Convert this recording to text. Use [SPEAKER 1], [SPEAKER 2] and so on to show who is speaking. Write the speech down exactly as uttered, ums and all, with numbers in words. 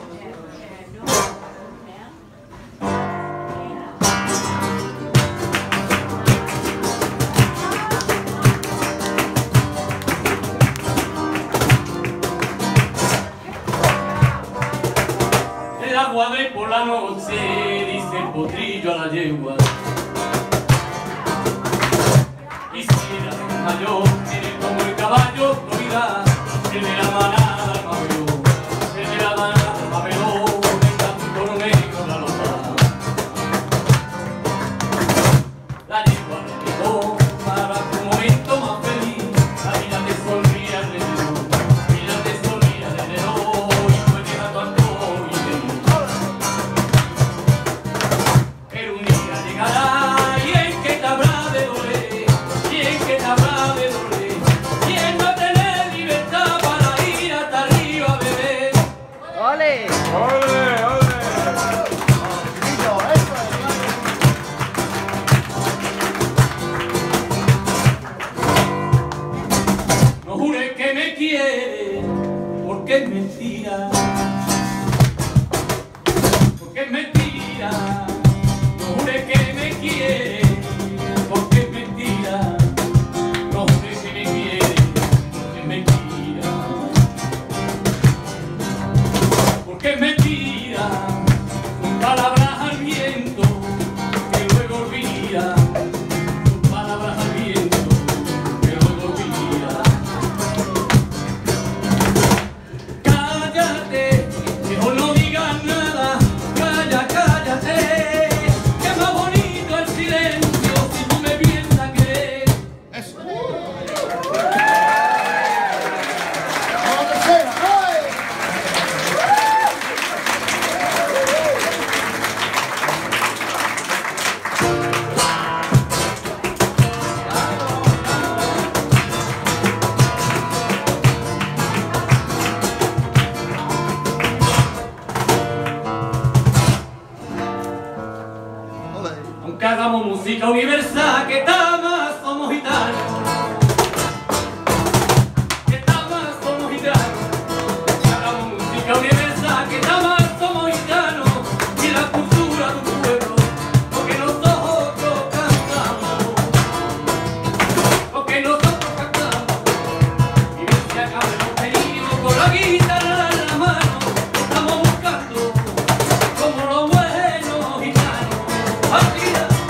[SPEAKER 1] El agua de por la noche, dice el potrillo a la yegua. Quisiera un mayor, tiene como el caballo autoridad, el de la manada el pabellón, el de la manada el pabellón, el canto negro la lopa. La yegua le llegó para un momento más feliz, la vida te sonríe alrededor, la vida te sonríe alrededor, y fue llegando al todo y de mí. Pero un día llegará y en que te habrá de doler, y en que te habrá de doler, y en no tener libertad para ir hasta arriba a beber.
[SPEAKER 2] ¡Ole!
[SPEAKER 3] ¡Ole, ole!
[SPEAKER 1] No jures que me quiere, porque es mentira, porque es mentira. No jures que me quiere, porque es mentira. No jures que me quiere, porque es mentira. Porque es mentira, son palabras al viento que luego olvida. Son palabras al viento que luego olvida. Cállate, mejor no digas nada. Calla, cállate, que es más bonito el silencio si tú me vienes a querer. Aunque hagamos música universal, que